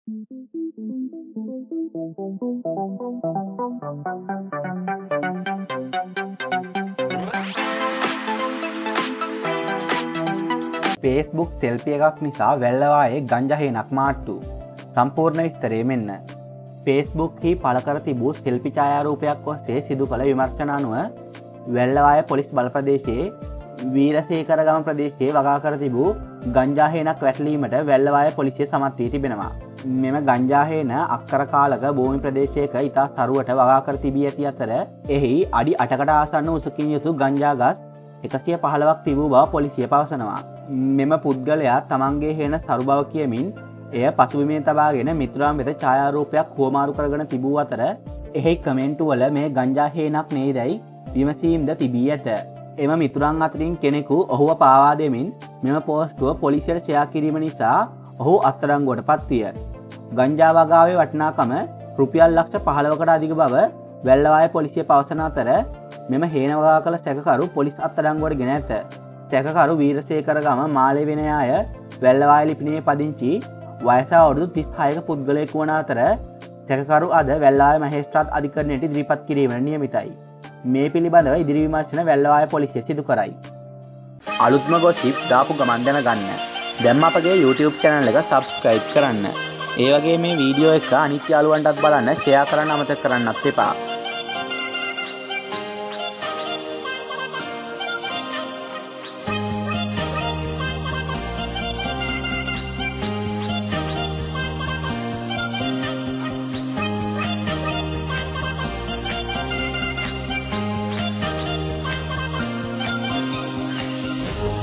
Facebook selfie එකක් නිසා වැල්ලවායේ ගංජා හේනක් මාට්ටු. සම්පූර්ණ විස්තරය මෙන්න. Facebook හි පළ කර තිබූ සෙල්ෆි ඡායාරූපයක් ඔස්සේ සිදු කළ විමර්ශන අනුව වැල්ලවාය පොලිස් බල ප්‍රදේශයේ වීරසේකරගම ප්‍රදේශයේ වගා කර තිබූ ගංජා හේනක් වැටලීමට වැල්ලවාය පොලිසිය සමත් වී තිබෙනවා. මෙම ගංජා හේන අක්කර කාලක භූමි ප්‍රදේශයක ඉතා සරුවට වගා කර තිබී ඇති අතර එහි අඩි 8කට ආසන්න උසකින් යුතු ගංජා ගස් 115ක් තිබූ බව පොලිසිය පවසනවා. මෙම පුද්ගලයා තමන්ගේ හේන සරු බව කියමින් එය පසුබිමේ තබාගෙන මිතුරන් වෙත ඡායාරූපයක් හුවමාරු කරගෙන තිබූ අතර එහි කමෙන්ටු වල මේ ගංජා හේනක් නේදයි විමසීම්ද තිබී ඇත. එම මිතුරන් අතරින් කෙනෙකු ඔහුව පාවා දෙමින් මෙම පෝස්ටුව පොලිසියට ෂෙයා කිරීම නිසා ඔහු අත්අඩංගුවට පත්විය. ගංජා වගාවේ වටිනාකම රුපියල් ලක්ෂ 15කට අධික බව වැල්ලවාය පොලිසිය පවසන අතර මෙම හේන වගා කළ සැකකරු පොලිස් අත්අඩංගුවට ගෙන ඇත. සැකකරු වීරසේකරගම මාලේ වෙනයාය වැල්ලවාය ලිපිණයේ පදිංචි වයස අවුරුදු 36ක පුද්ගලයෙකු වන අතර සැකකරු අද වැල්ලවාය මහේස්ත්‍රාත් අධිකරණයට ඉදිරිපත් කිරීමට නියමිතයි. මේ පිළිබඳව ඉදිරි විමර්ශන වැල්ලවාය පොලිසිය සිදු කරයි. අලුත්ම ගොසිප් දාපු ගමන් දැනගන්න දැන් අපගේ YouTube channel එක subscribe කරන්න. ඒ වගේ මේ වීඩියෝ එක අනිත් යාළුවන්ටත් බලන්න share කරන්න අමතක කරන්නත් එපා.